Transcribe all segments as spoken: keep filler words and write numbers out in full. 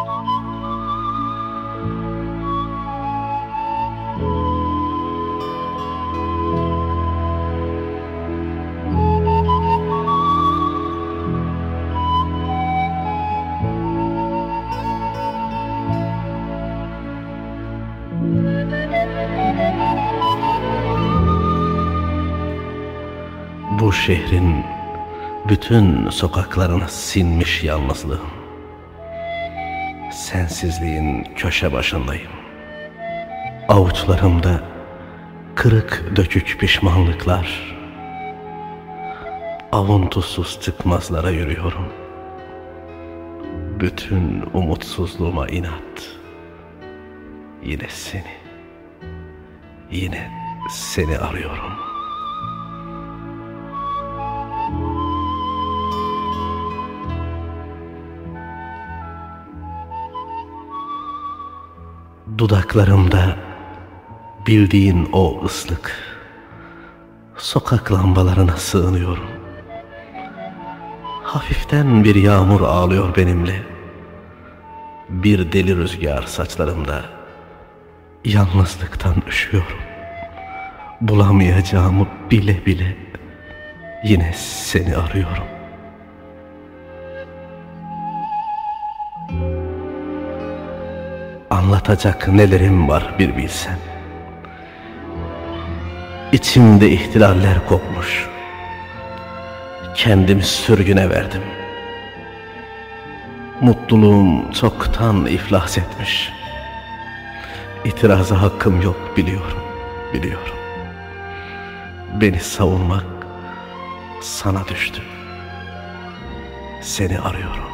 Bu şehrin bütün sokaklarına sinmiş yalnızlığım. Sensizliğin köşe başındayım. Avuçlarımda kırık dökük pişmanlıklar. Avuntusuz çıkmazlara yürüyorum. Bütün umutsuzluğuma inat. Yine seni, yine seni arıyorum. Dudaklarımda bildiğin o ıslık, sokak lambalarına sığınıyorum. Hafiften bir yağmur ağlıyor benimle. Bir deli rüzgar saçlarımda. Yalnızlıktan üşüyorum. Bulamayacağımı bile bile yine seni arıyorum. Anlatacak nelerim var bir bilsen. İçimde ihtilaller kopmuş. Kendimi sürgüne verdim. Mutluluğum çoktan iflas etmiş. İtiraza hakkım yok biliyorum, biliyorum. Beni savunmak sana düştü. Seni arıyorum.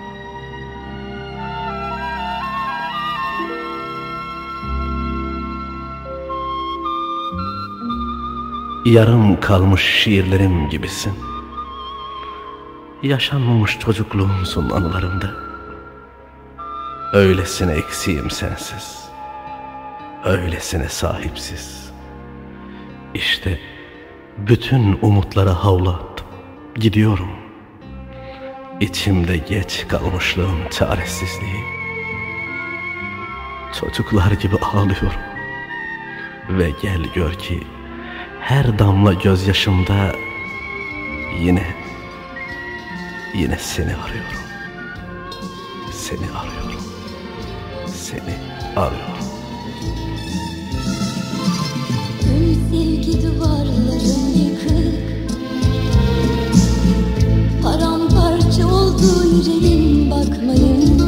Yarım kalmış şiirlerim gibisin. Yaşanmamış çocukluğumsun anılarımda. Öylesine eksiğim sensiz, öylesine sahipsiz. İşte bütün umutlara havlu attım, gidiyorum. İçimde geç kalmışlığım çaresizliği. Çocuklar gibi ağlıyorum. Ve gel gör ki her damla gözyaşımda yine, yine seni arıyorum. Seni arıyorum. Seni arıyorum. Tüm sevgi duvarlarım yıkık, paramparça oldu yüreğim, bakmayın.